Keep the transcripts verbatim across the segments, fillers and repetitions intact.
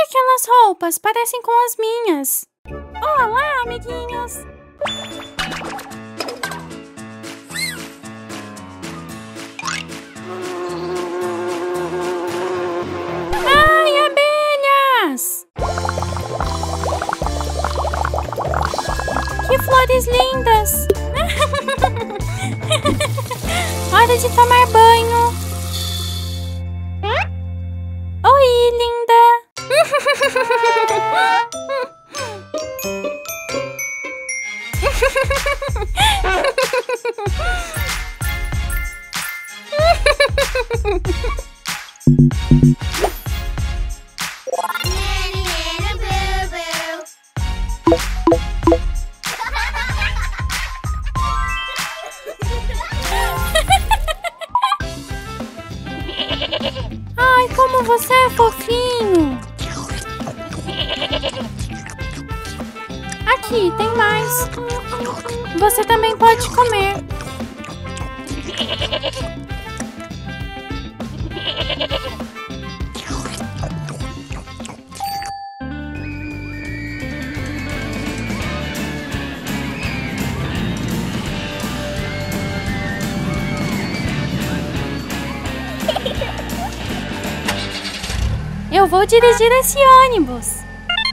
Olha aquelas roupas, parecem com as minhas. Olá, amiguinhos. Ai, abelhas! Que flores lindas! Hora de tomar banho. Oi, linda! Ai, como você é fofinho! Aqui, tem mais. Você também pode comer. Eu vou dirigir esse ônibus.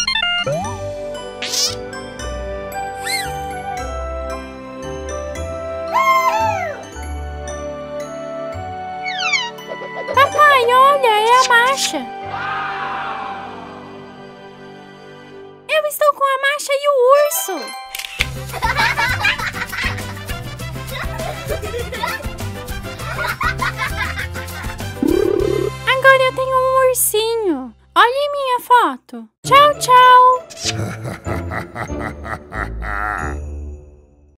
Papai, olha, é a marcha. Eu estou com a marcha e o urso. Agora eu tenho um ursinho. Olhe minha foto. Tchau, tchau.